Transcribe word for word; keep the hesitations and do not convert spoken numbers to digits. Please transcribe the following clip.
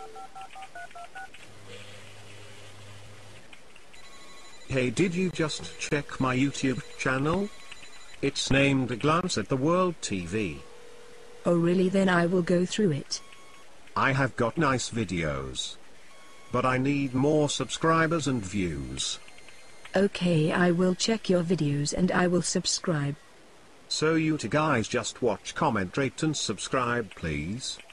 Hey, did you just check my YouTube channel? It's named A Glance at the World T V. Oh really? Then I will go through it. I have got nice videos. But I need more subscribers and views. Okay, I will check your videos and I will subscribe. So you two guys just watch, comment, rate and subscribe please.